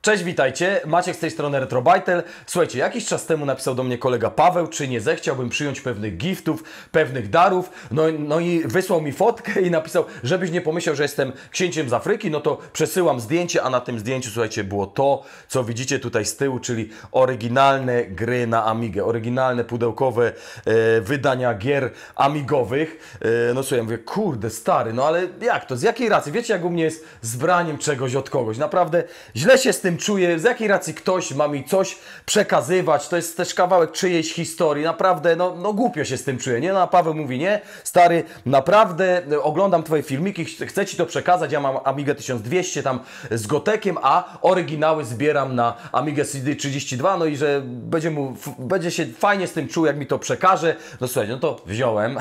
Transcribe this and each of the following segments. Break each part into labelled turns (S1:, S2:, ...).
S1: Cześć, witajcie. Maciek z tej strony RetroBajtel. Słuchajcie, jakiś czas temu napisał do mnie kolega Paweł, czy nie zechciałbym przyjąć pewnych giftów, pewnych darów. No i wysłał mi fotkę i napisał, żebyś nie pomyślał, że jestem księciem z Afryki. No to przesyłam zdjęcie, a na tym zdjęciu, słuchajcie, było to, co widzicie tutaj z tyłu, czyli oryginalne gry na Amigę. Oryginalne, pudełkowe wydania gier amigowych. No słuchaj, ja mówię, kurde, stary, no ale jak to? Z jakiej racji? Wiecie, jak u mnie jest z braniem czegoś od kogoś? Naprawdę źle się z tym czuję, z jakiej racji ktoś ma mi coś przekazywać, to jest też kawałek czyjejś historii, naprawdę, no głupio się z tym czuję, nie? No a Paweł mówi, nie, stary, naprawdę oglądam Twoje filmiki, chcę Ci to przekazać, ja mam Amigę 1200 tam z Gotekiem, a oryginały zbieram na Amigę CD32, no i że będzie się fajnie z tym czuł, jak mi to przekaże, no słuchajcie, no to wziąłem,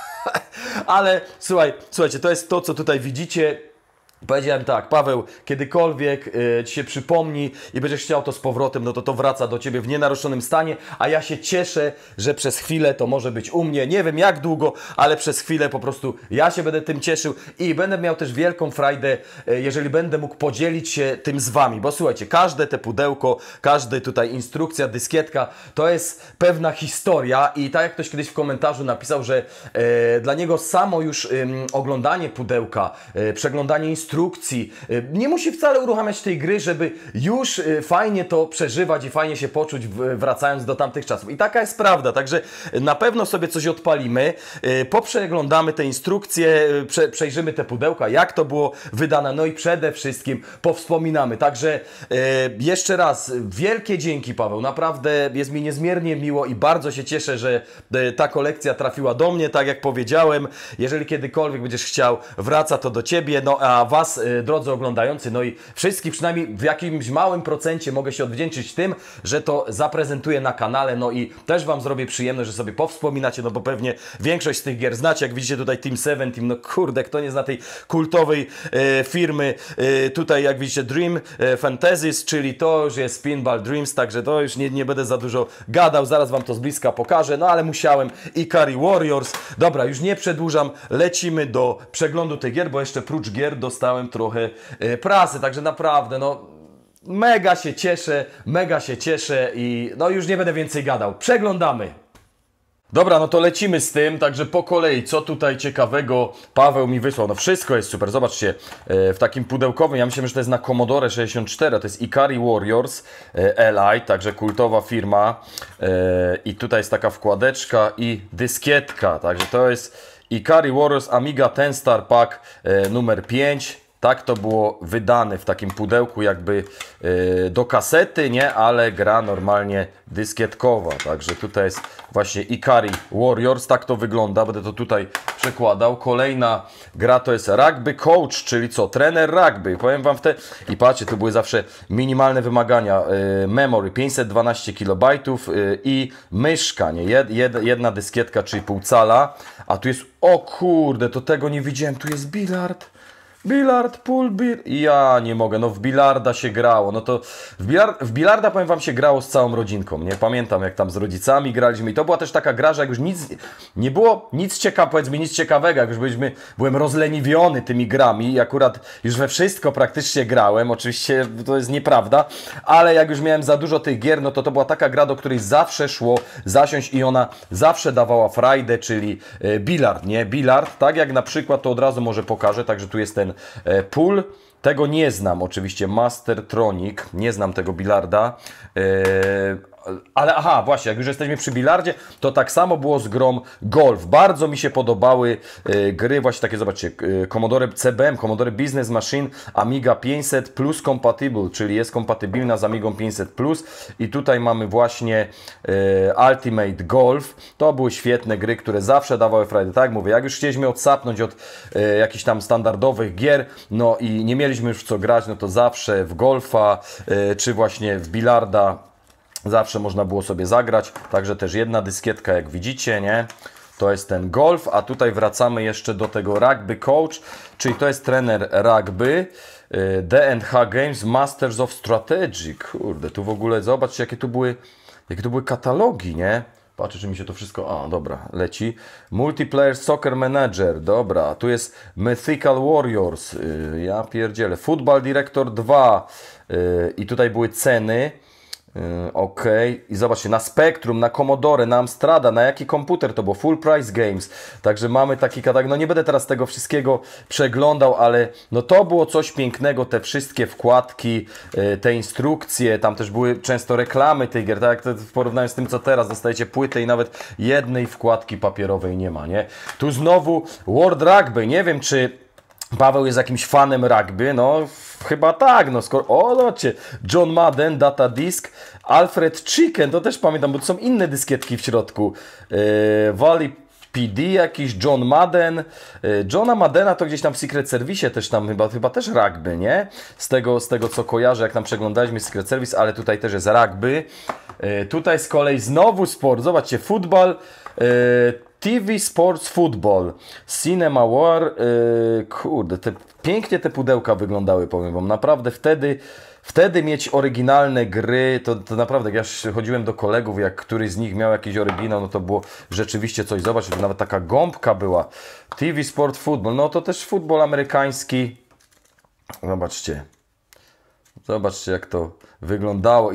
S1: ale słuchajcie, to jest to, co tutaj widzicie. Powiedziałem tak, Paweł, kiedykolwiek Ci się przypomni i będziesz chciał to z powrotem, no to wraca do Ciebie w nienaruszonym stanie, a ja się cieszę, że przez chwilę to może być u mnie, nie wiem jak długo, ale przez chwilę po prostu ja się będę tym cieszył i będę miał też wielką frajdę, jeżeli będę mógł podzielić się tym z Wami, bo słuchajcie, każde te pudełko, każda tutaj instrukcja, dyskietka, to jest pewna historia i tak jak ktoś kiedyś w komentarzu napisał, że dla niego samo już oglądanie pudełka, przeglądanie instrukcji, nie musi wcale uruchamiać tej gry, żeby już fajnie to przeżywać i fajnie się poczuć wracając do tamtych czasów. I taka jest prawda, także na pewno sobie coś odpalimy, poprzeglądamy te instrukcje, przejrzymy te pudełka, jak to było wydane, no i przede wszystkim powspominamy. Także jeszcze raz wielkie dzięki, Paweł, naprawdę jest mi niezmiernie miło i bardzo się cieszę, że ta kolekcja trafiła do mnie, tak jak powiedziałem. Jeżeli kiedykolwiek będziesz chciał, wraca to do Ciebie, no a Was, drodzy oglądający, no i wszystkich przynajmniej w jakimś małym procencie mogę się odwdzięczyć tym, że to zaprezentuję na kanale, no i też Wam zrobię przyjemność, że sobie powspominacie, no bo pewnie większość z tych gier znacie, jak widzicie tutaj Team 17, no kurde, kto nie zna tej kultowej firmy, tutaj jak widzicie Dream Fantasies, czyli to już jest Pinball Dreams, także to już nie będę za dużo gadał, zaraz Wam to z bliska pokażę, no ale musiałem. Ikari Warriors, dobra, już nie przedłużam, lecimy do przeglądu tych gier, bo jeszcze prócz gier dostałem trochę prasy, także naprawdę, no mega się cieszę i no już nie będę więcej gadał. Przeglądamy. Dobra, no to lecimy z tym, także po kolei, co tutaj ciekawego Paweł mi wysłał. No wszystko jest super, zobaczcie, w takim pudełkowym, ja myślę, że to jest na Commodore 64, to jest Ikari Warriors Li, także kultowa firma i tutaj jest taka wkładeczka i dyskietka, także to jest Ikari Warriors Amiga Ten Star Pack numer 5. Tak to było wydane w takim pudełku jakby do kasety, nie? Ale gra normalnie dyskietkowa. Także tutaj jest właśnie Ikari Warriors, tak to wygląda. Będę to tutaj przekładał. Kolejna gra to jest Rugby Coach, czyli co? Trener rugby. Powiem Wam i patrzcie, tu były zawsze minimalne wymagania. Memory 512 KB i myszka, nie? Jedna dyskietka, czyli pół cala. A tu jest, o kurde, to tego nie widziałem. Tu jest bilard. Bilard, pool, ja nie mogę, no w bilarda się grało, no to w bilarda powiem Wam się grało z całą rodzinką, nie? Pamiętam jak tam z rodzicami graliśmy i to była też taka gra, że jak już nie było nic ciekawego, jak już byłem rozleniwiony tymi grami i akurat już we wszystko praktycznie grałem, oczywiście to jest nieprawda, ale jak już miałem za dużo tych gier, no to była taka gra, do której zawsze szło zasiąść i ona zawsze dawała frajdę, czyli bilard, nie? Bilard, tak jak na przykład, to od razu może pokażę, także tu jest ten pool, tego nie znam oczywiście, Mastertronic, nie znam tego bilarda, ale aha, właśnie, jak już jesteśmy przy bilardzie, to tak samo było z grą Golf. Bardzo mi się podobały gry właśnie takie, zobaczcie, Commodore CBM, Commodore Business Machine, Amiga 500 Plus Compatible, czyli jest kompatybilna z Amigą 500 Plus i tutaj mamy właśnie Ultimate Golf. To były świetne gry, które zawsze dawały frajdę. Tak jak mówię, jak już chcieliśmy odsapnąć od jakichś tam standardowych gier, no i nie mieliśmy już w co grać, no to zawsze w golfa, czy właśnie w bilarda zawsze można było sobie zagrać, także też jedna dyskietka, jak widzicie, nie? To jest ten golf, a tutaj wracamy jeszcze do tego Rugby Coach, czyli to jest trener rugby, D&H Games Masters of Strategy. Kurde, tu w ogóle zobaczcie, jakie tu były katalogi, nie? Patrzę, czy mi się to wszystko... A, dobra, leci. Multiplayer Soccer Manager, dobra. Tu jest Mythical Warriors, ja pierdzielę. Football Director 2, I tutaj były ceny. Ok, i zobaczcie, na Spectrum, na Commodore, na Amstrada, na jaki komputer to było, Full Price Games, także mamy taki katalog, no nie będę teraz tego wszystkiego przeglądał, ale no to było coś pięknego, te wszystkie wkładki, te instrukcje, tam też były często reklamy tych gier, tak jak w porównaniu z tym co teraz, dostajecie płytę i nawet jednej wkładki papierowej nie ma, nie? Tu znowu World Rugby, nie wiem czy Paweł jest jakimś fanem rugby, no chyba tak, no skoro, o zobaczcie, John Madden, Data Disk, Alfred Chicken, to też pamiętam, bo to są inne dyskietki w środku, Valley PD jakiś, John Madden, Johna Maddena to gdzieś tam w Secret Service też tam chyba też rugby, nie? Z tego co kojarzę, jak tam przeglądaliśmy Secret Service, ale tutaj też jest rugby, tutaj z kolei znowu sport, zobaczcie, futbol, TV Sports Football, Cinema War, kurde, pięknie te pudełka wyglądały, powiem wam, naprawdę wtedy mieć oryginalne gry, to naprawdę, jak ja chodziłem do kolegów, jak któryś z nich miał jakiś oryginał, no to było rzeczywiście coś, zobaczcie, nawet taka gąbka była, TV Sport Football, no to też futbol amerykański, zobaczcie jak to wyglądało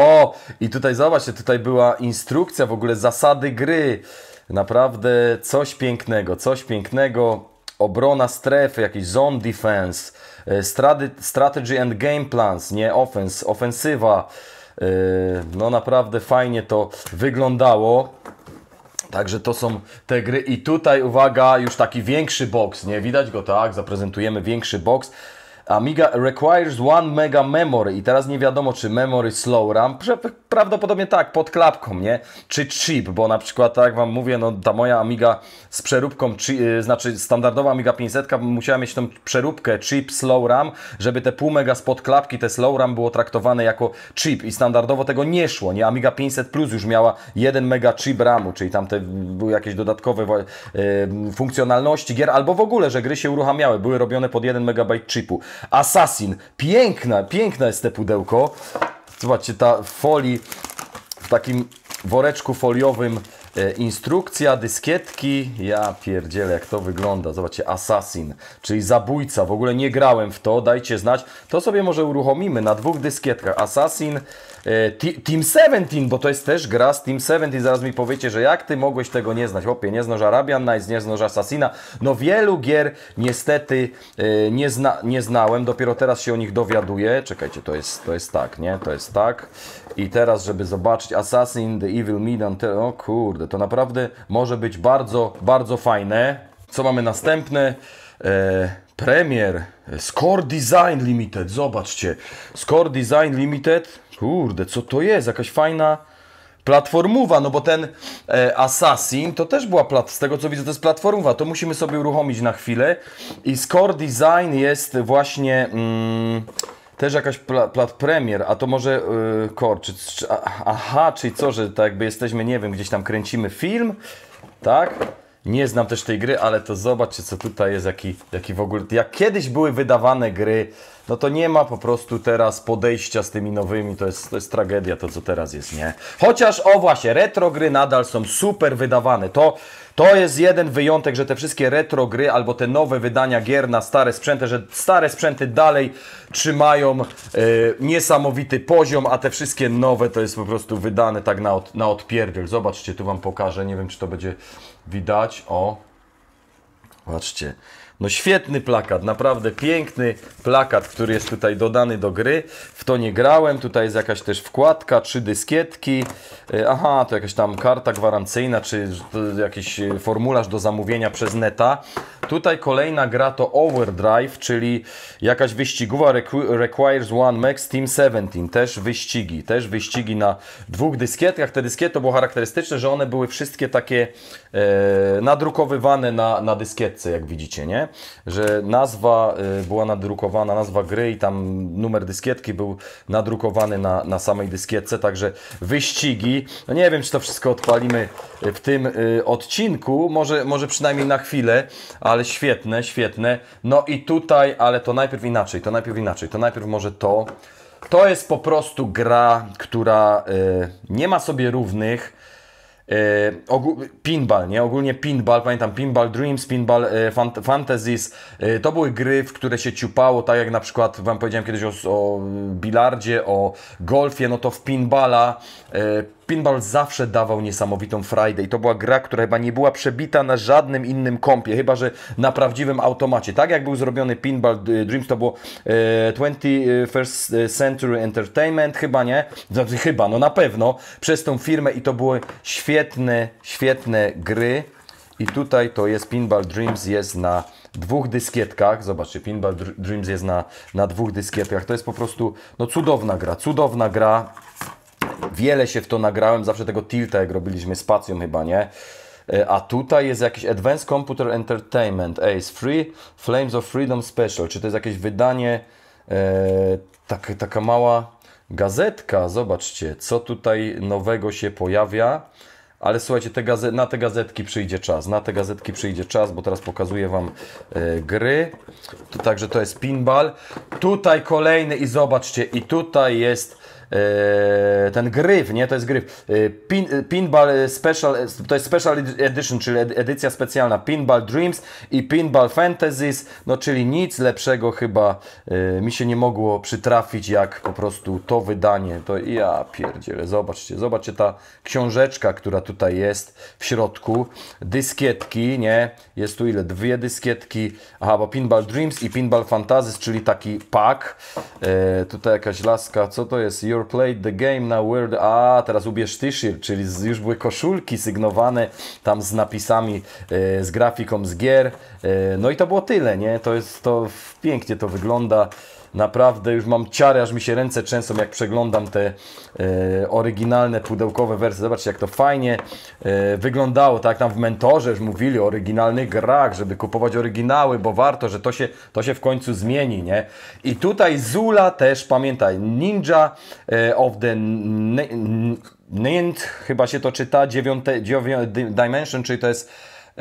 S1: i tutaj zobaczcie, tutaj była instrukcja, w ogóle zasady gry, naprawdę coś pięknego, obrona strefy, jakiś zone defense, strategy and game plans, nie, ofensywa, no naprawdę fajnie to wyglądało. Także to są te gry i tutaj uwaga, już taki większy box, nie, widać go, tak, zaprezentujemy większy box. Amiga requires 1 mega memory i teraz nie wiadomo czy memory slow RAM, prawdopodobnie tak, pod klapką, nie? Czy chip, bo na przykład tak jak wam mówię, no ta moja Amiga z przeróbką, znaczy standardowa Amiga 500 musiała mieć tą przeróbkę chip slow RAM, żeby te pół mega spod klapki, te slow RAM było traktowane jako chip i standardowo tego nie szło, nie? Amiga 500 Plus już miała 1 mega chip RAMu, czyli tam te były jakieś dodatkowe funkcjonalności gier, albo w ogóle, że gry się uruchamiały, były robione pod 1 MB chipu. Assassin, piękne jest te pudełko. Zobaczcie, ta folii w takim woreczku foliowym, instrukcja, dyskietki. Ja pierdzielę, jak to wygląda. Zobaczcie, Assassin, czyli zabójca. W ogóle nie grałem w to, dajcie znać. To sobie może uruchomimy na 2 dyskietkach. Assassin, Team 17, bo to jest też gra z Team 17. Zaraz mi powiecie, że jak ty mogłeś tego nie znać? Chłopie, nie znasz Arabian Nights, nie znasz Assassina. No wielu gier niestety nie znałem. Dopiero teraz się o nich dowiaduję. Czekajcie, to jest tak, nie? To jest tak. I teraz, żeby zobaczyć Assassin, The Evil Maiden, o kurde, to naprawdę może być bardzo fajne. Co mamy następne? Premier, Score Design Limited, zobaczcie, Score Design Limited, kurde, co to jest, jakaś fajna platformowa, no bo ten Assassin to też była, z tego co widzę, to jest platformowa, to musimy sobie uruchomić na chwilę i Score Design jest właśnie też jakaś premier, a to może core, aha, czyli co, że tak jakby jesteśmy, nie wiem, gdzieś tam kręcimy film, tak? Nie znam też tej gry, ale to zobaczcie, co tutaj jest, jaki w ogóle... Jak kiedyś były wydawane gry, no to nie ma po prostu teraz podejścia z tymi nowymi, to jest tragedia to, co teraz jest, nie? Chociaż, o właśnie, retro gry nadal są super wydawane. To jest jeden wyjątek, że te wszystkie retro gry albo te nowe wydania gier na stare sprzęty, że stare sprzęty dalej trzymają niesamowity poziom, a te wszystkie nowe to jest po prostu wydane tak na odpierdziel. Zobaczcie, tu wam pokażę, nie wiem czy to będzie widać, o, patrzcie. No świetny plakat, naprawdę piękny plakat, który jest tutaj dodany do gry. W to nie grałem, tutaj jest jakaś też wkładka, 3 dyskietki. Aha, to jakaś tam karta gwarancyjna, czy jakiś formularz do zamówienia przez neta. Tutaj kolejna gra to Overdrive, czyli jakaś wyścigowa Requires 1 Max Team 17. Też wyścigi na 2 dyskietkach. Te dyskiety to było charakterystyczne, że one były wszystkie takie nadrukowywane na dyskietce, jak widzicie, nie? Że nazwa była nadrukowana, nazwa gry i tam numer dyskietki był nadrukowany na samej dyskietce, także wyścigi. No nie wiem, czy to wszystko odpalimy w tym odcinku, może przynajmniej na chwilę, ale świetne. No i tutaj, ale to najpierw inaczej, to najpierw może to. To jest po prostu gra, która nie ma sobie równych. Pinball, nie? Ogólnie Pinball, pamiętam Pinball Dreams, Pinball Fantasies, to były gry, w które się ciupało, tak jak na przykład Wam powiedziałem kiedyś o bilardzie, o golfie, no to w Pinballa Pinball zawsze dawał niesamowitą frajdę i to była gra, która chyba nie była przebita na żadnym innym kompie, chyba że na prawdziwym automacie. Tak jak był zrobiony Pinball Dreams, to było 21st Century Entertainment, chyba nie? Chyba, no na pewno, przez tą firmę i to były świetne gry. I tutaj to jest Pinball Dreams, jest na 2 dyskietkach. Zobaczcie, Pinball Dreams jest na 2 dyskietkach. To jest po prostu no, cudowna gra. Wiele się w to nagrałem, zawsze tego tilta, jak robiliśmy z Pacją chyba, nie? A tutaj jest jakiś Advanced Computer Entertainment, Ace Free, Flames of Freedom Special. Czy to jest jakieś wydanie, taka mała gazetka? Zobaczcie, co tutaj nowego się pojawia. Ale słuchajcie, na te gazetki przyjdzie czas, bo teraz pokazuję Wam gry. Także to jest Pinball. Tutaj kolejny i zobaczcie, i tutaj jest ten gryf, nie? To jest gryf. Pinball Special, to jest Special Edition, czyli edycja specjalna. Pinball Dreams i Pinball Fantasies, no czyli nic lepszego chyba mi się nie mogło przytrafić, jak po prostu to wydanie. To ja pierdzielę, zobaczcie ta książeczka, która tutaj jest w środku. Dyskietki, nie? Jest tu ile? 2 dyskietki. Aha, bo Pinball Dreams i Pinball Fantasies, czyli taki pack. Tutaj jakaś laska, co to jest? You're played the game now, teraz ubierz t-shirt, czyli już były koszulki sygnowane tam z napisami, z grafiką z gier. No i to było tyle, nie? To pięknie to wygląda. Naprawdę już mam ciarę, aż mi się ręce trzęsą, jak przeglądam te oryginalne pudełkowe wersje. Zobaczcie, jak to fajnie wyglądało. Tak jak tam w Mentorze już mówili o oryginalnych grach, żeby kupować oryginały, bo warto, że to się w końcu zmieni, nie? I tutaj Zula też, pamiętaj, Ninja of the Ninth, chyba się to czyta, 9 Dimension, czyli to jest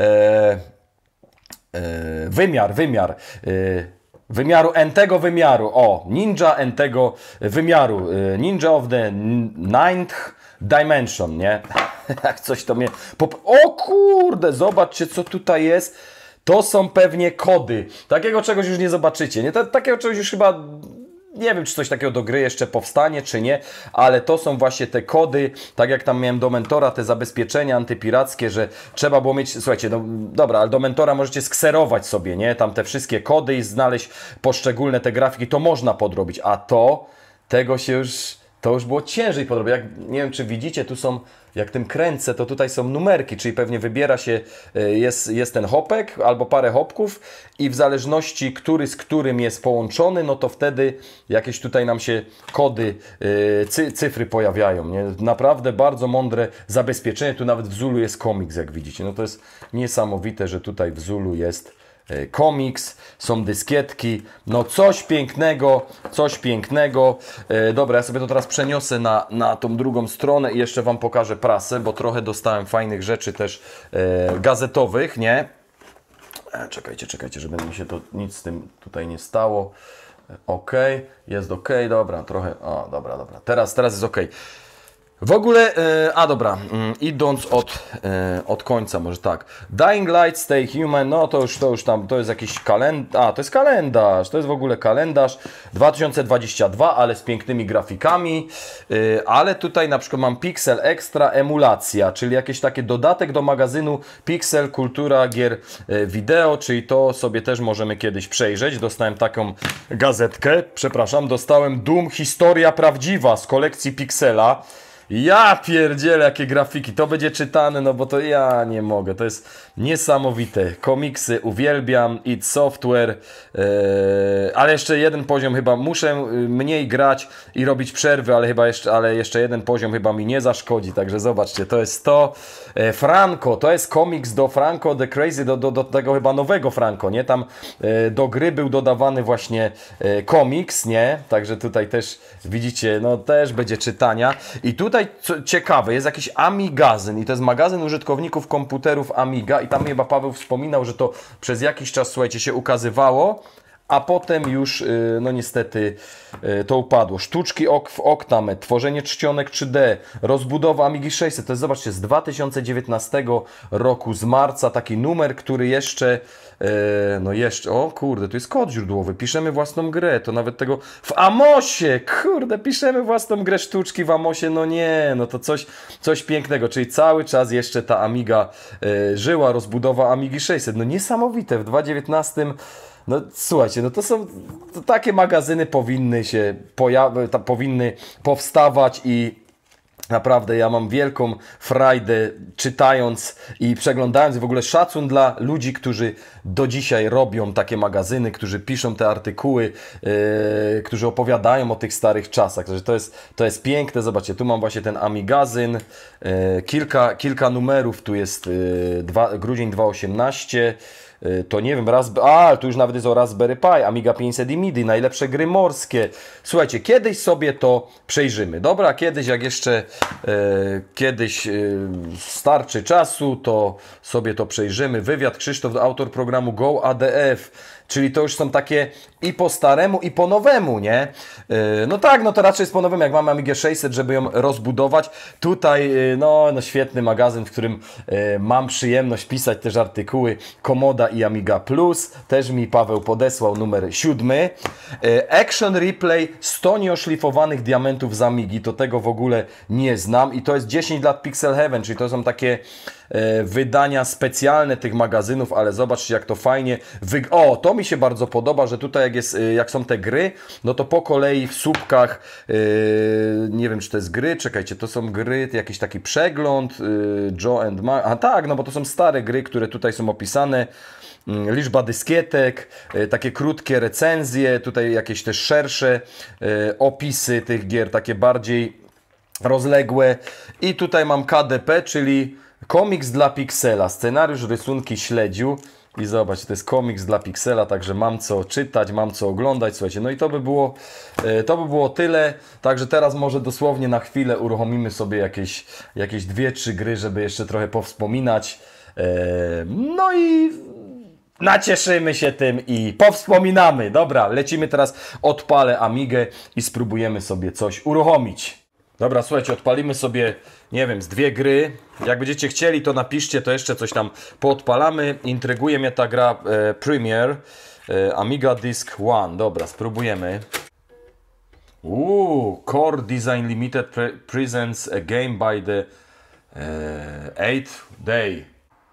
S1: wymiaru N-tego wymiaru. O, Ninja N-tego wymiaru. Ninja of the Ninth Dimension, nie? Jak coś to mnie... O kurde, zobaczcie, co tutaj jest. To są pewnie kody. Takiego czegoś już nie zobaczycie, nie? Takiego czegoś już chyba... Nie wiem, czy coś takiego do gry jeszcze powstanie, czy nie, ale to są właśnie te kody, tak jak tam miałem do Mentora, te zabezpieczenia antypirackie, że trzeba było mieć, słuchajcie, no dobra, ale do Mentora możecie skserować sobie, nie, tam te wszystkie kody i znaleźć poszczególne te grafiki, to można podrobić, a to już było ciężej podrobić. Nie wiem, czy widzicie, tu są, jak tym kręcę, to tutaj są numerki, czyli pewnie wybiera się, jest ten hopek albo parę hopków i w zależności, który z którym jest połączony, no to wtedy jakieś tutaj nam się kody, cyfry pojawiają. Nie? Naprawdę bardzo mądre zabezpieczenie. Tu nawet w Zulu jest komiks, jak widzicie. No to jest niesamowite, że tutaj w Zulu jest komiks, są dyskietki, no coś pięknego. Dobra, ja sobie to teraz przeniosę na tą drugą stronę i jeszcze Wam pokażę prasę, bo trochę dostałem fajnych rzeczy też gazetowych, nie? Czekajcie, żeby mi się to nic z tym tutaj nie stało. Ok, jest ok, dobra, trochę, o, dobra, teraz jest ok. W ogóle, idąc od końca, może tak. Dying Light, Stay Human, no to już tam, to jest jakiś kalendarz, to jest kalendarz, to jest w ogóle kalendarz 2022, ale z pięknymi grafikami, ale tutaj na przykład mam Pixel Extra Emulacja, czyli jakieś takie dodatek do magazynu Pixel Kultura Gier Wideo, czyli to sobie też możemy kiedyś przejrzeć. Dostałem taką gazetkę, dostałem Doom Historia Prawdziwa z kolekcji Pixela. Ja pierdzielę, jakie grafiki, to będzie czytane, no bo to ja nie mogę, to jest niesamowite. Komiksy uwielbiam, id Software, ale jeszcze jeden poziom chyba, muszę mniej grać i robić przerwy, ale jeszcze jeden poziom chyba mi nie zaszkodzi, także zobaczcie, to jest to. Franco, to jest komiks do Franco the Crazy, do tego chyba nowego Franco, nie? Tam do gry był dodawany właśnie komiks, nie? Także tutaj też widzicie, no też będzie czytania. I tutaj co ciekawe, jest jakiś Amigazyn i to jest magazyn użytkowników komputerów Amiga i tam chyba Paweł wspominał, że to przez jakiś czas, słuchajcie, się ukazywało, a potem już, no niestety, to upadło. Sztuczki w Octamed, tworzenie czcionek 3D, rozbudowa Amigi 600. To jest, zobaczcie, z 2019 roku, z marca, taki numer, który jeszcze, no jeszcze, o kurde, tu jest kod źródłowy, piszemy własną grę, to nawet tego, w Amosie, kurde, piszemy własną grę sztuczki w Amosie, no nie, no to coś pięknego, czyli cały czas jeszcze ta Amiga żyła, rozbudowa Amigi 600, no niesamowite, w 2019. No słuchajcie, no to takie magazyny powinny powstawać i naprawdę ja mam wielką frajdę czytając i przeglądając, w ogóle szacun dla ludzi, którzy do dzisiaj robią takie magazyny, którzy piszą te artykuły, którzy opowiadają o tych starych czasach. Także to jest piękne. Zobaczcie, tu mam właśnie ten Amigazyn, kilka numerów, tu jest grudzień 2018. To nie wiem, tu już nawet jest o Raspberry Pi, Amiga 500 i MIDI, najlepsze gry morskie. Słuchajcie, kiedyś sobie to przejrzymy. Dobra, kiedyś, jak jeszcze starczy czasu, to sobie to przejrzymy. Wywiad Krzysztof, autor programu Go ADF. Czyli to już są takie i po staremu, i po nowemu, nie? No tak, no to raczej jest po nowemu, jak mamy Amigę 600, żeby ją rozbudować. Tutaj, no świetny magazyn, w którym mam przyjemność pisać też artykuły Komoda i Amiga Plus. Też mi Paweł podesłał numer 7. Action Replay 100 nieoszlifowanych diamentów z Amigi. To tego w ogóle nie znam. I to jest 10 lat Pixel Heaven, czyli to są takie wydania specjalne tych magazynów, ale zobaczcie, jak to fajnie to mi się bardzo podoba, że tutaj jak są te gry, no to po kolei w słupkach, nie wiem, czy to jest gry, czekajcie, to są gry, jakiś taki przegląd, Joe and Mark, a tak, no bo to są stare gry, które tutaj są opisane, liczba dyskietek, takie krótkie recenzje, tutaj jakieś też szersze opisy tych gier, takie bardziej rozległe i tutaj mam KDP, czyli komiks dla Pixela, scenariusz, rysunki śledziu. I zobacz, to jest komiks dla Pixela, także mam co czytać, mam co oglądać, słuchajcie, no i to by było tyle, także teraz może dosłownie na chwilę uruchomimy sobie jakieś 2-3 gry, żeby jeszcze trochę powspominać, no i nacieszymy się tym i powspominamy. Dobra, lecimy teraz, odpalę Amigę i spróbujemy sobie coś uruchomić. Dobra, słuchajcie, odpalimy sobie, nie wiem, z 2 gry. Jak będziecie chcieli, to napiszcie, to jeszcze coś tam poodpalamy. Intryguje mnie ta gra Premiere, Amiga Disk One. Dobra, spróbujemy. Core Design Limited presents a game by the 8th day.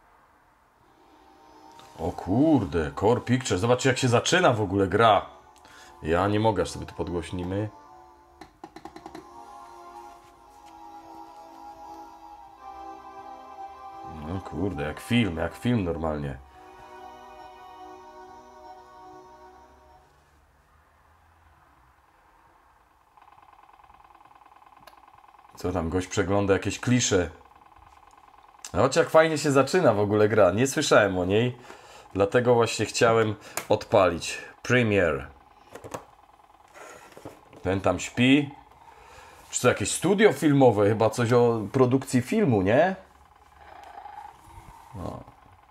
S1: O kurde, Core Pictures. Zobaczcie, jak się zaczyna w ogóle gra. Ja nie mogę, aż sobie to podgłośnimy. No kurde, jak film normalnie. Co tam, gość przegląda jakieś klisze. Zobacz, jak fajnie się zaczyna w ogóle gra. Nie słyszałem o niej, dlatego właśnie chciałem odpalić. Premiere. Ten tam śpi. Czy to jakieś studio filmowe? Chyba coś o produkcji filmu, nie? No.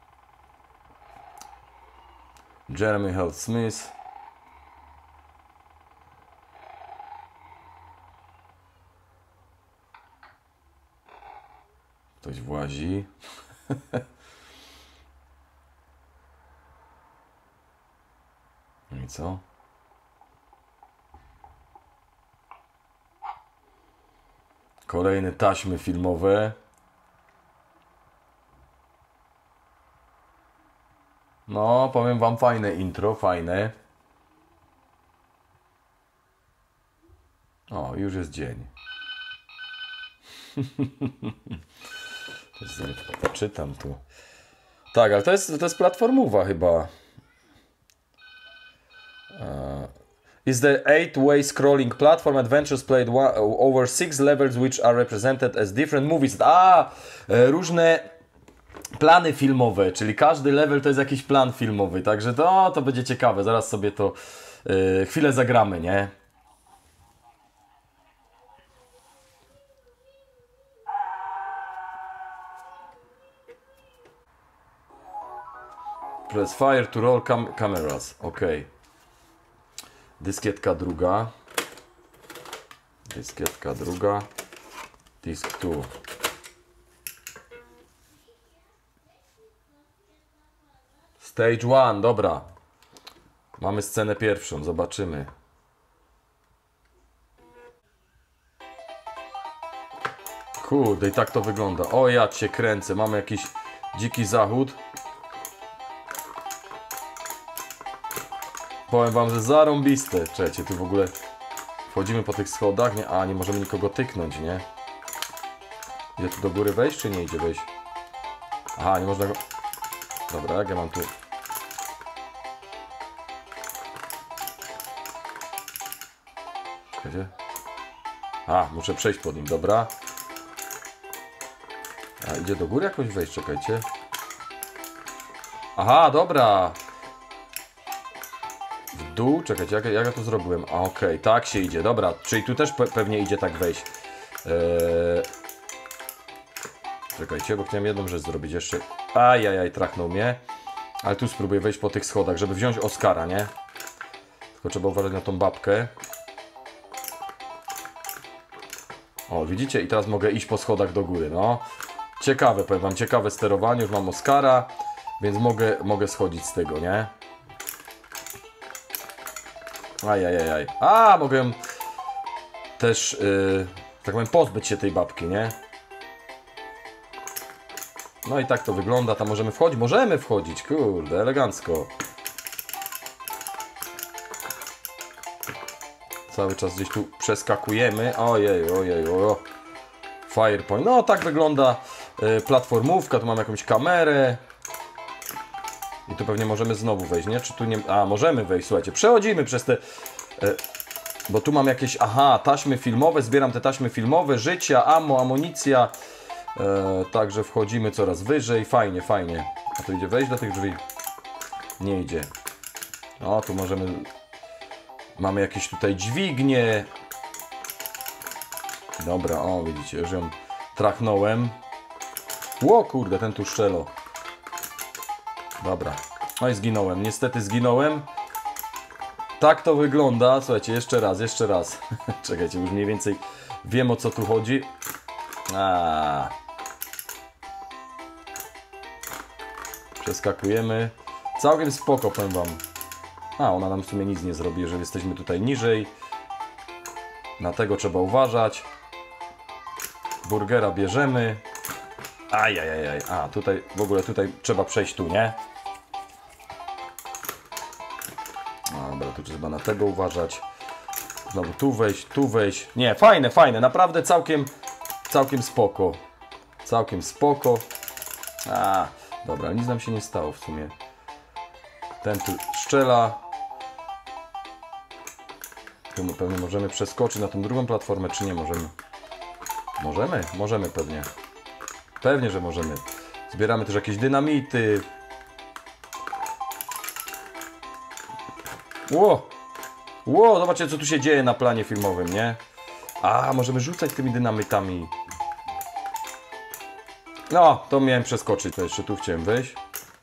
S1: Jeremy Hell Smith. Ktoś włazi. No i co? Kolejne taśmy filmowe. No, powiem wam, fajne intro, fajne. O, już jest dzień. Czytam tu. Tak, ale to jest platformowa chyba. Is the 8-way scrolling platform adventures played over 6 levels which are represented as different movies. Różne plany filmowe, czyli każdy level to jest jakiś plan filmowy, także to będzie ciekawe, zaraz sobie to chwilę zagramy, nie? Press fire to roll cameras, ok. Dyskietka druga. Dyskietka druga. Disk tu. Stage 1, dobra. Mamy scenę pierwszą, zobaczymy. Kurde, i tak to wygląda. O, ja cię kręcę. Mamy jakiś dziki zachód. Powiem wam, że zarąbiste. Czekajcie, tu w ogóle wchodzimy po tych schodach. Nie, a, nie możemy nikogo tyknąć, nie? Idzie tu do góry wejść, czy nie idzie wejść? Aha, nie można go... Dobra, jak ja mam tu... Czekajcie. A, muszę przejść pod nim, dobra. A, idzie do góry jakoś wejść, czekajcie. Aha, dobra. W dół, czekajcie, jak ja to zrobiłem? A, okej, tak się idzie, dobra. Czyli tu też pewnie idzie tak wejść. Czekajcie, bo chciałem jedną rzecz zrobić jeszcze. Ajajaj, trachnął mnie. Ale tu spróbuję wejść po tych schodach, żeby wziąć Oscara, nie? Tylko trzeba uważać na tą babkę. O, widzicie? I teraz mogę iść po schodach do góry, no. Ciekawe, powiem wam, ciekawe sterowanie. Już mam Oscara, więc mogę schodzić z tego, nie? Ajajajaj. A, mogę też, tak powiem, pozbyć się tej babki, nie? No i tak to wygląda. Tam możemy wchodzić? Możemy wchodzić, kurde, elegancko. Cały czas gdzieś tu przeskakujemy. Ojej, ojej, ojo. Firepoint. No tak wygląda platformówka. Tu mam jakąś kamerę. I tu pewnie możemy znowu wejść, nie? Czy tu nie... A, możemy wejść, słuchajcie. Przechodzimy przez te... bo tu mam jakieś... Aha, taśmy filmowe. Zbieram te taśmy filmowe. Życia, amunicja. Także wchodzimy coraz wyżej. Fajnie, fajnie. A tu idzie wejść do tych drzwi? Nie idzie. O, tu możemy... Mamy jakieś tutaj dźwignie. Dobra, o, widzicie, już ją trachnąłem. Ło, kurde, ten tu szczelo. Dobra. No i zginąłem. Niestety zginąłem. Tak to wygląda. Słuchajcie, jeszcze raz, jeszcze raz. Czekajcie, już mniej więcej wiem, o co tu chodzi. Przeskakujemy. Całkiem spoko, powiem wam. A, ona nam w sumie nic nie zrobi, jeżeli jesteśmy tutaj niżej. Na tego trzeba uważać. Burgera bierzemy. Ajajajaj. A, tutaj, w ogóle tutaj trzeba przejść tu, nie? Dobra, tu trzeba na tego uważać. Znowu tu wejść, tu wejść. Nie, fajne, fajne. Naprawdę całkiem spoko. Całkiem spoko. Dobra, nic nam się nie stało w sumie. Ten tu strzela. Tu my pewnie możemy przeskoczyć na tą drugą platformę, czy nie możemy? Możemy? Możemy pewnie. Pewnie, że możemy. Zbieramy też jakieś dynamity. Ło! Ło, zobaczcie, co tu się dzieje na planie filmowym, nie? A, możemy rzucać tymi dynamitami. No, to miałem przeskoczyć. To jeszcze tu chciałem wejść.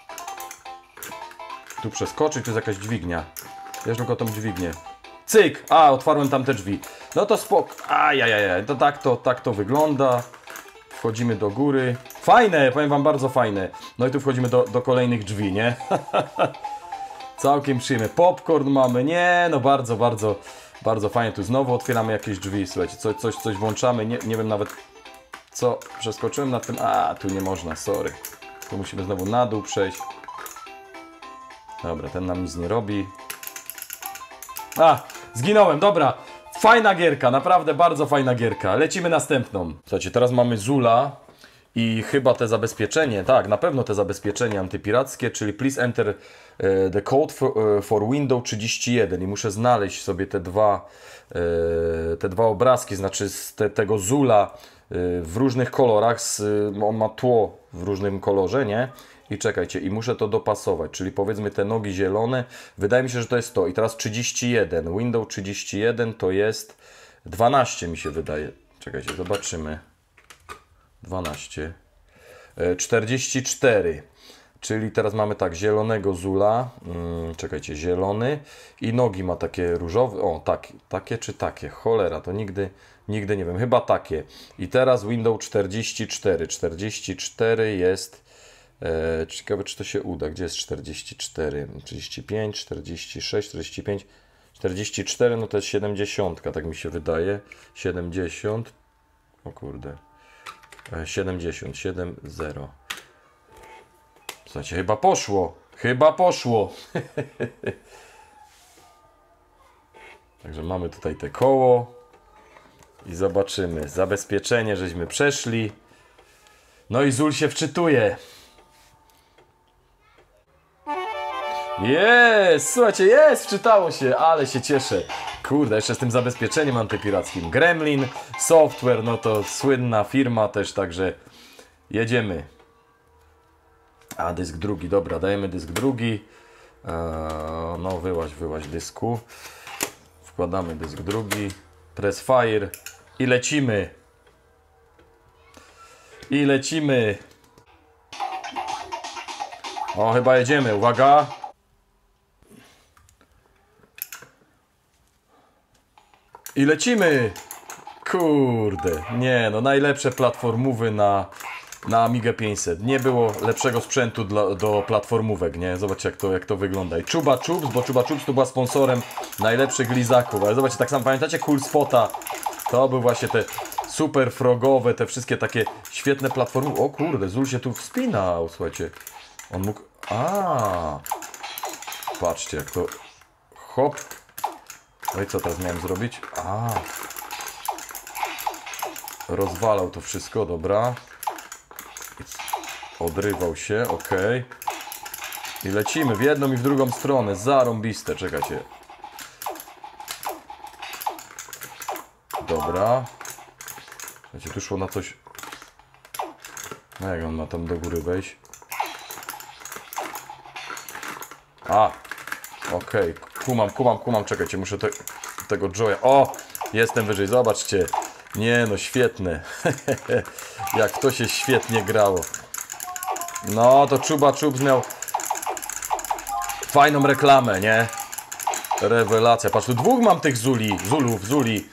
S1: Tu przeskoczyć, to jest jakaś dźwignia. Wiesz, tylko tą dźwignię. Cyk! A, otwarłem tam te drzwi. No to spoko. Ajajaj, to tak to wygląda. Wchodzimy do góry. Fajne, powiem wam, bardzo fajne. No i tu wchodzimy do kolejnych drzwi, nie? Całkiem przyjemne. Popcorn mamy, nie? No bardzo fajnie. Tu znowu otwieramy jakieś drzwi, słuchajcie. Coś włączamy, nie wiem nawet co. Przeskoczyłem na tym. A, tu nie można, sorry. Tu musimy znowu na dół przejść. Dobra, ten nam nic nie robi. A, zginąłem, dobra. Fajna gierka, naprawdę bardzo fajna gierka. Lecimy następną. Słuchajcie, teraz mamy Zula i chyba te zabezpieczenie, tak, na pewno te zabezpieczenie antypirackie, czyli please enter the code for Windows 31 i muszę znaleźć sobie te dwa obrazki, znaczy z tego Zula w różnych kolorach, on ma tło w różnym kolorze, nie? I czekajcie, i muszę to dopasować, czyli powiedzmy te nogi zielone, wydaje mi się, że to jest to. I teraz 31, Windows 31 to jest 12 mi się wydaje. Czekajcie, zobaczymy. 12. 44. Czyli teraz mamy tak, zielonego Zula, czekajcie, zielony i nogi ma takie różowe, o takie czy takie, cholera, to nigdy nie wiem, chyba takie. I teraz Windows 44, 44 jest, ciekawe czy to się uda, gdzie jest 44, 35, 46, 45, 44, no to jest 70, tak mi się wydaje, 70, o kurde, 70, 7-0. Słuchajcie, chyba poszło. Także mamy tutaj te koło i zobaczymy. Zabezpieczenie, żeśmy przeszli. No i Zul się wczytuje. Jest, słuchajcie, jest, wczytało się, ale się cieszę. Kurde, jeszcze z tym zabezpieczeniem antypirackim. Gremlin Software, no to słynna firma też, także jedziemy. A, dysk drugi, dobra, dajemy dysk drugi. No, wyłaź dysku. Wkładamy dysk drugi. Press fire. I lecimy. O, chyba jedziemy, uwaga. I lecimy. Kurde, nie no, najlepsze platformówy na Amigę 500. Nie było lepszego sprzętu do platformówek, nie? Zobaczcie jak to wygląda. I Chupa Chups, bo Chupa Chups to była sponsorem najlepszych lizaków. Ale zobaczcie, tak samo pamiętacie Cool Spota? To były właśnie te super frogowe, te wszystkie takie świetne platformy. O kurde, Zul się tu wspinał, słuchajcie. On mógł... Patrzcie jak to... Hop. No i co teraz miałem zrobić? Rozwalał to wszystko, dobra. Odrywał się, ok. I lecimy w jedną i w drugą stronę. Zarąbiste, czekajcie. Dobra. Słuchajcie, tu szło na coś... No jak on ma tam do góry wejść? Okej. Kumam, czekajcie, muszę tego Joya... O! Jestem wyżej, zobaczcie. Nie no, świetne. Jak to się świetnie grało. No, to Chupa Chups miał fajną reklamę, nie? Rewelacja. Patrz, tu dwóch mam tych Zuli.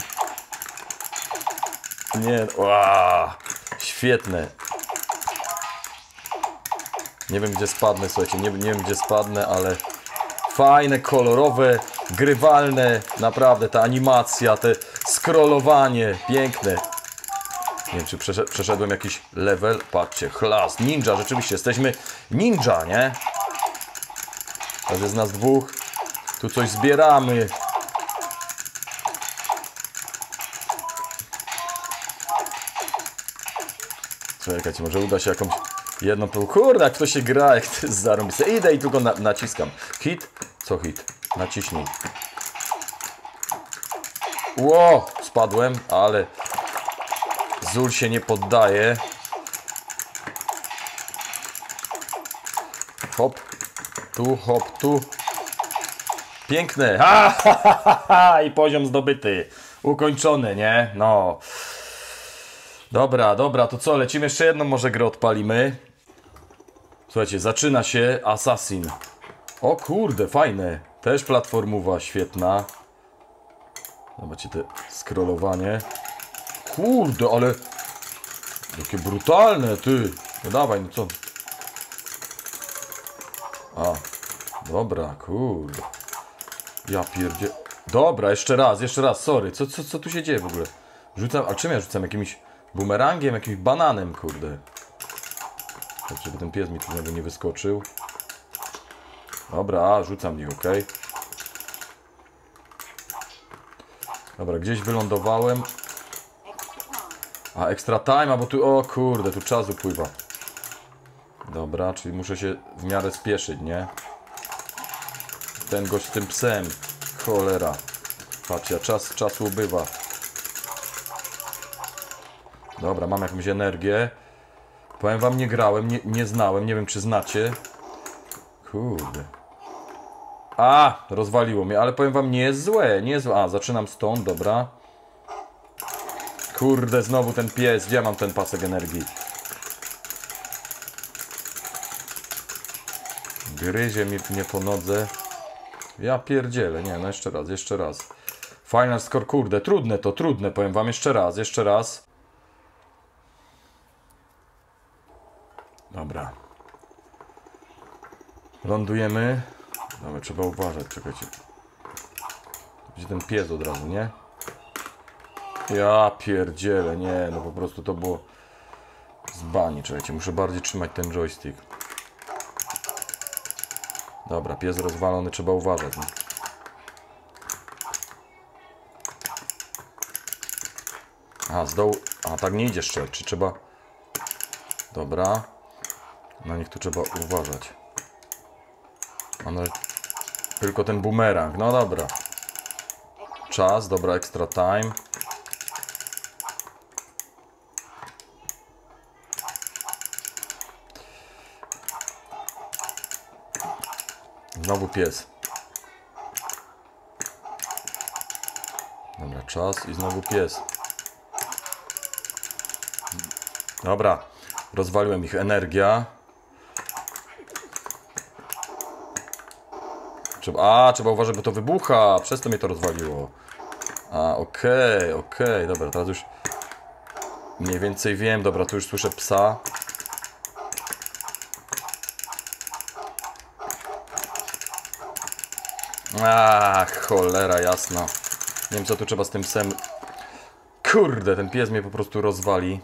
S1: Nie, świetne. Nie wiem, gdzie spadnę, słuchajcie, nie wiem, gdzie spadnę, ale fajne, kolorowe, grywalne, naprawdę, ta animacja, te scrollowanie, piękne. Nie wiem, czy przeszedłem jakiś level. Patrzcie, chlast, ninja, rzeczywiście, jesteśmy ninja, nie? Teraz jest nas dwóch. Tu coś zbieramy. Czekajcie, może uda się jakąś jedną... Kurde, jak to się gra, jak to jest zarąbiste. Idę i tylko naciskam. Hit? Co hit? Naciśnij. Ło, spadłem, ale... Zul się nie poddaje. Hop, tu. Piękne. I poziom zdobyty. Ukończony, nie? No. Dobra, to co? Lecimy jeszcze jedną może grę odpalimy. Słuchajcie, zaczyna się Assassin. O kurde, fajne. Też platformowa, świetna. Zobaczcie te scrollowanie. Kurde, ale jakie brutalne, ty. No dawaj, no co? Dobra, kurde. Ja pierdzie... Dobra, jeszcze raz, sorry. Co tu się dzieje w ogóle? Rzucam, a czym ja rzucam? Jakimś bumerangiem, jakimś bananem, kurde. Tak, żeby ten pies mi tu nie wyskoczył. Dobra, rzucam nim, ok. Dobra, gdzieś wylądowałem. Extra time, bo tu... O kurde, tu czas upływa. Dobra, czyli muszę się w miarę spieszyć, nie? Ten gość z tym psem. Cholera. Patrzcie, czasu ubywa. Dobra, mam jakąś energię. Powiem wam, nie grałem, nie znałem, nie wiem czy znacie. Kurde. Rozwaliło mnie, ale powiem wam, nie jest złe, zaczynam stąd, dobra. Kurde, znowu ten pies, gdzie ja mam ten pasek energii? Gryzie mnie po nodze. Ja pierdzielę, nie, no jeszcze raz. Final score, kurde, trudne, powiem wam, jeszcze raz. Dobra. Lądujemy. Dobra, trzeba uważać, czekajcie. Gdzie ten pies od razu, nie? Ja pierdzielę, nie, no po prostu to było z bani, czekajcie, muszę bardziej trzymać ten joystick. Dobra, pies rozwalony, trzeba uważać. No. A, z dołu... A, tak nie idzie strzelać, czy trzeba... Dobra. Na nich tu trzeba uważać. One... Tylko ten bumerang, no dobra. Czas, dobra, extra time. Znowu pies. Dobra, czas i znowu pies. Dobra, rozwaliłem ich, energia. Trzeba uważać, bo to wybucha. Przez to mnie to rozwaliło. Okej, dobra, teraz już mniej więcej wiem. Dobra, tu już słyszę psa. Cholera jasna. Nie wiem, co tu trzeba z tym psem. Kurde, ten pies mnie po prostu rozwali.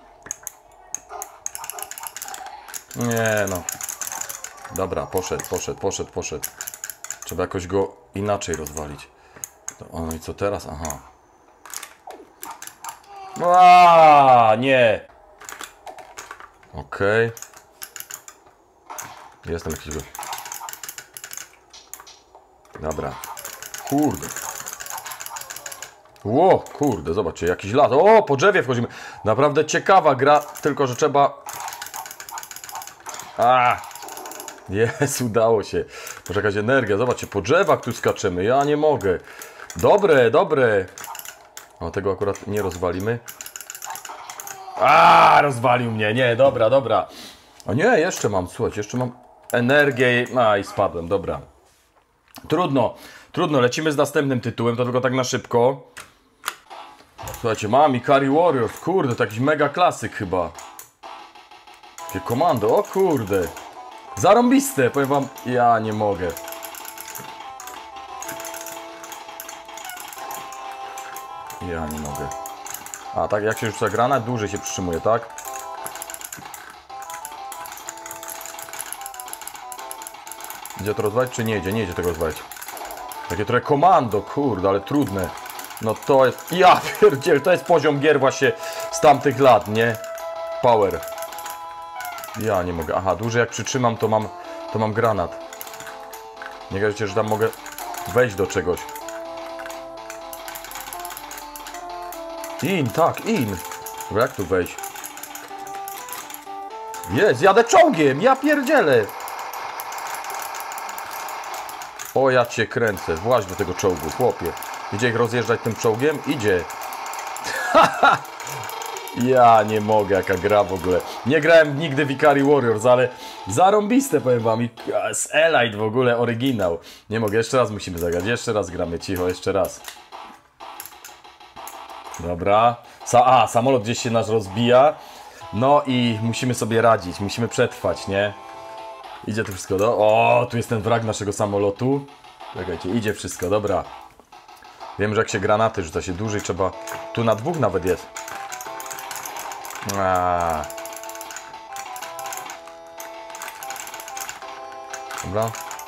S1: Nie no. Dobra, poszedł. Trzeba jakoś go inaczej rozwalić. No i co teraz? Aha. Nie. Okej. Jestem jakiś... Dobra. Kurde. Kurde, zobaczcie, jakiś las. O, po drzewie wchodzimy. Naprawdę ciekawa gra, tylko że trzeba... Jest, udało się. Może jakaś energia, zobaczcie, po drzewach tu skaczemy. Ja nie mogę. Dobre. O, tego akurat nie rozwalimy. Rozwalił mnie. Nie, dobra. O nie, jeszcze mam, słuchajcie, jeszcze mam energię. I spadłem, dobra. Trudno, lecimy z następnym tytułem, to tylko tak na szybko. Słuchajcie, mam Ikari Warriors, kurde, to jakiś mega klasyk chyba. Takie komando, o kurde. Zarąbiste, powiem wam, ja nie mogę. Tak, jak się rzuca granat, dłużej się przytrzymuje, tak? Idzie to rozwalić, czy nie idzie? Nie idzie tego rozwalić. Takie trochę komando, kurde, ale trudne. No to jest... Ja pierdziel, to jest poziom gier właśnie z tamtych lat, nie? Power. Ja nie mogę. Aha, dłużej jak przytrzymam, to mam granat. Nie кажecie, że tam mogę wejść do czegoś. In. Dobra, jak tu wejść? Jest, jadę czołgiem, ja pierdzielę. O, ja cię kręcę. Właź do tego czołgu, chłopie. Idzie ich rozjeżdżać tym czołgiem? Idzie. Ja nie mogę, jaka gra w ogóle. Nie grałem nigdy w Ikari Warriors, ale zarąbiste, powiem wam. Z Elite w ogóle, oryginał. Nie mogę, jeszcze raz musimy zagrać. Jeszcze raz gramy, cicho, jeszcze raz. Dobra. Samolot gdzieś się nasz rozbija. No i musimy sobie radzić, musimy przetrwać, nie? Idzie to wszystko, O, tu jest ten wrak naszego samolotu. Czekajcie, idzie wszystko, dobra. Wiem, że jak się granaty rzuca się dłużej, trzeba... Tu na dwóch nawet jest. Dobra.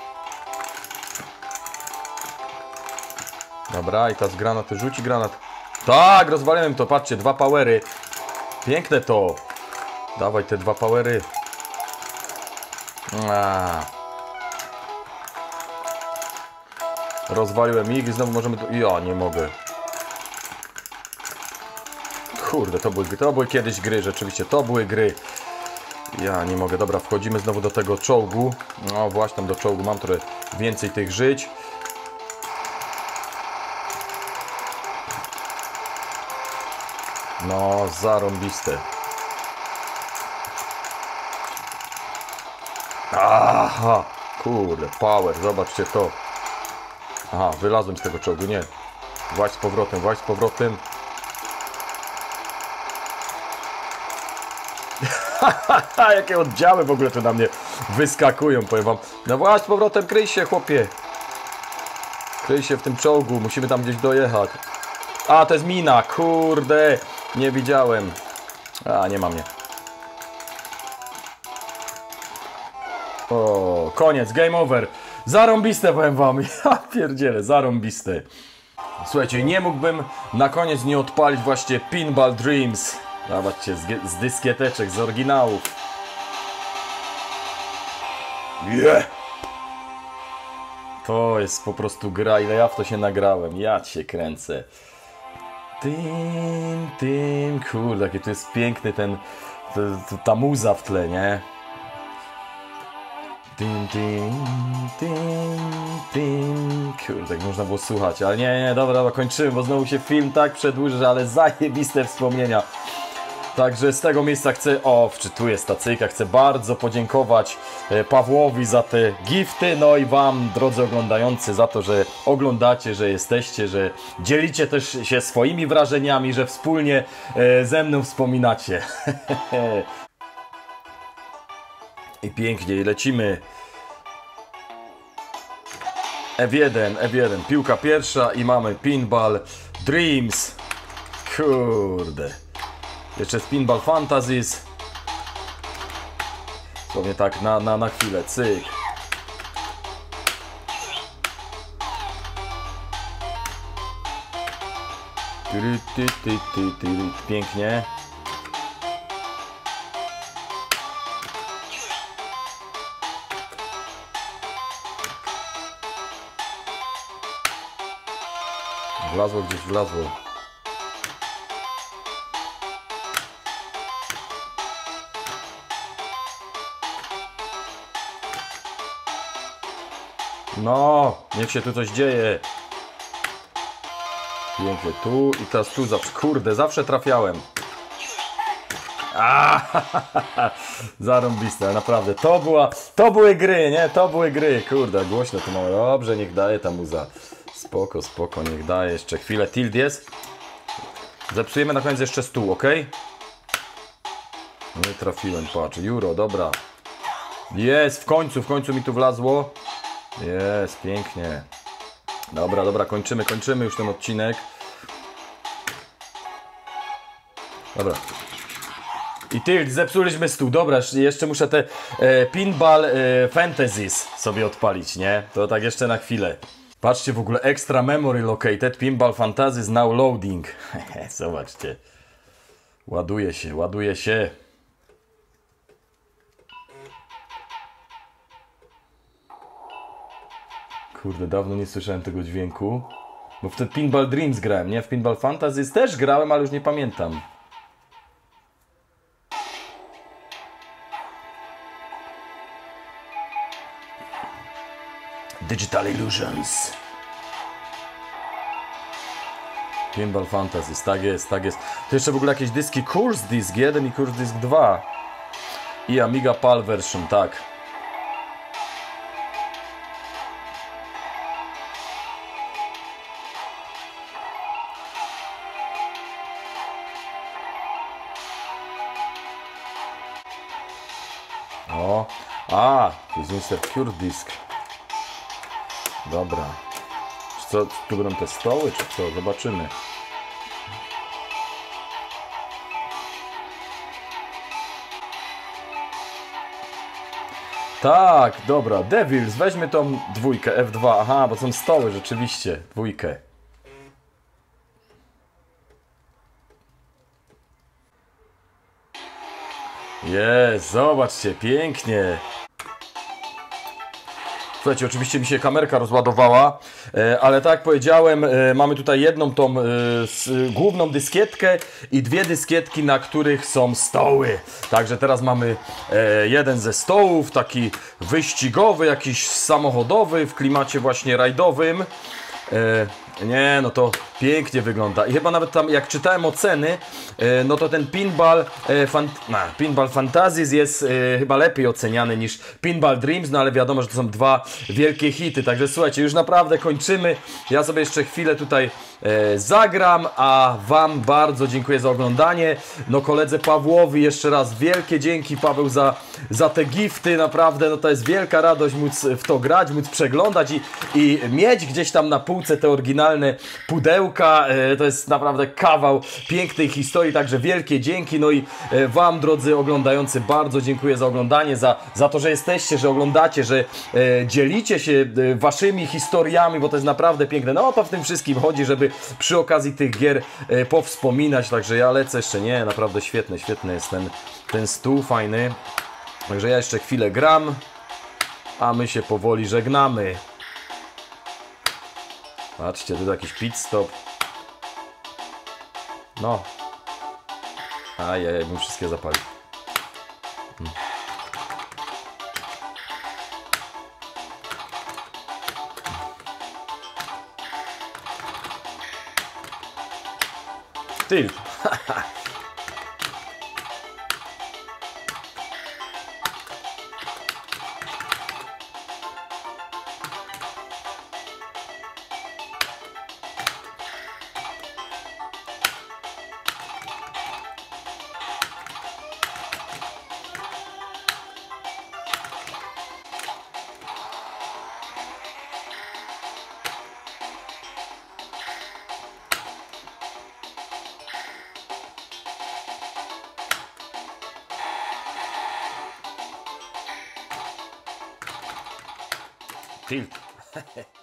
S1: Dobra, i teraz granaty, rzuci granat. Tak, rozwaliłem to, patrzcie, 2 powery. Piękne to. Dawaj te 2 powery. Rozwaliłem ich i znowu możemy... Ja nie mogę. Kurde, to były kiedyś gry, rzeczywiście, to były gry. Ja nie mogę, dobra, wchodzimy znowu do tego czołgu. No właśnie, tam do czołgu mam trochę więcej tych żyć. No, zarąbiste. Aha! kurde, power, zobaczcie to. Aha, wylazłem z tego czołgu, nie. Właź z powrotem, właź z powrotem. Jakie oddziały w ogóle tu na mnie wyskakują, powiem wam. No właź z powrotem, kryj się, chłopie. Kryj się w tym czołgu, musimy tam gdzieś dojechać. A, to jest mina, kurde. Nie widziałem. A, nie ma mnie. O, koniec, game over. Zarąbiste, powiem wam. Ja pierdzielę, zarąbiste. Słuchajcie, nie mógłbym na koniec nie odpalić właśnie Pinball Dreams. Zobaczcie, z dyskieteczek, z oryginałów. Yeah! To jest po prostu gra, ile ja w to się nagrałem. Ja cię kręcę. Kurde, jaki to jest piękny ta muza w tle, nie? Kurde, tak można było słuchać, ale nie, dobra, kończymy, bo znowu się film tak przedłuży, ale zajebiste wspomnienia. Także z tego miejsca chcę, wczytuję stacyjka, chcę bardzo podziękować Pawłowi za te gifty, no i wam, drodzy oglądający, za to, że oglądacie, że jesteście, że dzielicie też się swoimi wrażeniami, że wspólnie ze mną wspominacie. I pięknie, lecimy. F1, piłka pierwsza i mamy Pinball Dreams. Kurde. Jeszcze jest Pinball Fantasies. Słownie tak na chwilę, cyk. Pięknie. Wlazło gdzieś, wlazło. No, niech się tu coś dzieje. Pięknie, tu i teraz tu zawsze, kurde, zawsze trafiałem. Zarąbiste, naprawdę, to były gry, nie? To były gry, kurde, głośno to mało. Dobrze, niech daje ta muza. Spoko, niech daje, jeszcze chwilę, tilt jest. Zepsujemy na koniec jeszcze stół, ok? Nie trafiłem, patrz, Euro, dobra. Jest, w końcu mi tu wlazło. Jest, pięknie. Dobra, kończymy już ten odcinek. Dobra. I tilt, zepsuliśmy stół. Dobra, jeszcze muszę te Pinball Fantasies sobie odpalić, nie? To tak jeszcze na chwilę. Patrzcie, w ogóle extra memory located, Pinball Fantasies now loading. Zobaczcie. Ładuje się. Kurde, dawno nie słyszałem tego dźwięku. Bo w ten Pinball Dreams grałem, nie? W Pinball Fantasies też grałem, ale już nie pamiętam. Digital Illusions. Pinball Fantasies, tak jest. To jeszcze w ogóle jakieś dyski Curse Disc 1 i Curse Disc 2. I Amiga PAL version, tak. To jest insert Cure Disk. Dobra. Czy co, tu będą te stoły, czy co? Zobaczymy. Tak, dobra. Devils, weźmy tą dwójkę, F2. Aha, bo są stoły, rzeczywiście. Dwójkę. Jest, zobaczcie, pięknie. Słuchajcie, oczywiście mi się kamerka rozładowała, ale tak jak powiedziałem, mamy tutaj jedną tą główną dyskietkę i dwie dyskietki, na których są stoły. Także teraz mamy jeden ze stołów, taki wyścigowy, jakiś samochodowy, w klimacie właśnie rajdowym. Nie, no to pięknie wygląda. I chyba nawet tam, jak czytałem oceny, no to ten Pinball Fantasies jest chyba lepiej oceniany niż Pinball Dreams, no ale wiadomo, że to są dwa wielkie hity. Także słuchajcie, już naprawdę kończymy. Ja sobie jeszcze chwilę tutaj zagram, a Wam bardzo dziękuję za oglądanie. No koledze Pawłowi jeszcze raz wielkie dzięki, Paweł, za te gifty. Naprawdę, no to jest wielka radość móc w to grać, móc przeglądać i mieć gdzieś tam na półce te oryginalne pudełka. To jest naprawdę kawał pięknej historii, także wielkie dzięki. No i Wam, drodzy oglądający, bardzo dziękuję za oglądanie, za to, że jesteście, że oglądacie, że dzielicie się Waszymi historiami, bo to jest naprawdę piękne. No to w tym wszystkim chodzi, żeby przy okazji tych gier powspominać, także ja lecę jeszcze, nie, naprawdę świetny jest ten stół, fajny. Także ja jeszcze chwilę gram, a my się powoli żegnamy. Patrzcie, tu jakiś pit stop. No. Ajajaj, bym wszystkie zapalił. Tilt. Tilt.